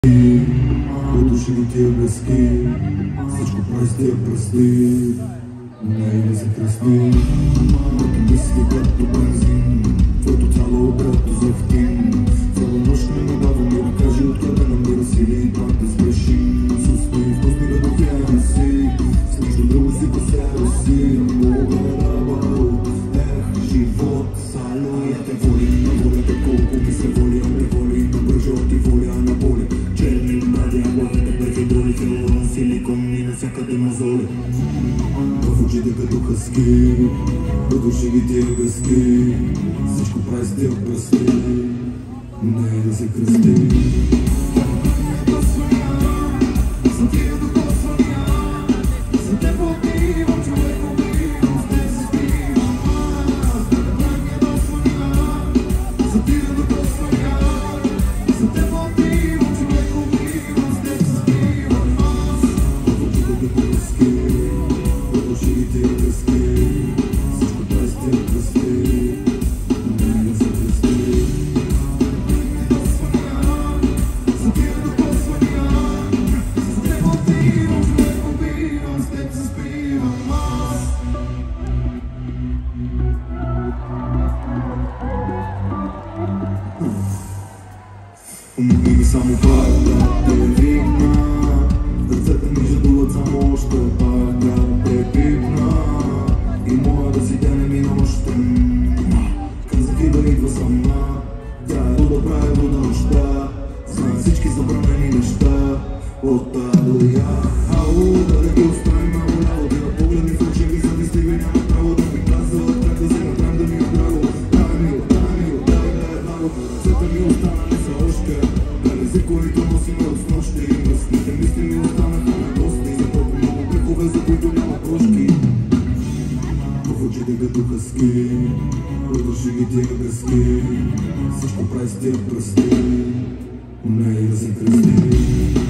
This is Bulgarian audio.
Удуши ги тия блески, всичко прави с тия пръсти. Не да се кръсти, моето мисли като бензин, твоето тяло като зехтин. Цяла нощ не ме дава мира, кажи откъде намира сили и пак да сгрешим. Сустои вкусни радохляни си, с нищо друго си по себе си. Живот, салуя те воли на волята, колко ми се воли, а не воли на бръжо ти воля на боли. Черни млади, главите прехидроли, филон, силикон и навсякъде мозоли. В очите като хъски, в души ги тия гъски, всичко прави с тия пръсти, не да се кръсти. Помогни ми само пак да те викна, ръцете ми жадуват само още пак да те пипна. И моя да си дене ми нощен, казах и да идва сама, тя е добра и до нощта. Знам всички забранени неща от та до я. Ау, да ги оставим много ляво, да на погледни в очи ми завистливи, няма право да ми казват как да взема прем да ми е драго. Дай ми, да е драго, ръцете ми останали са още белези, които носим от нощи. Мръсните мисли ми останаха на гости, за толкова много грехове, за които няма прошки. В очите като хъски, удуши ги тия гъски, всичко прави с тия пръсти, не да се кръсти.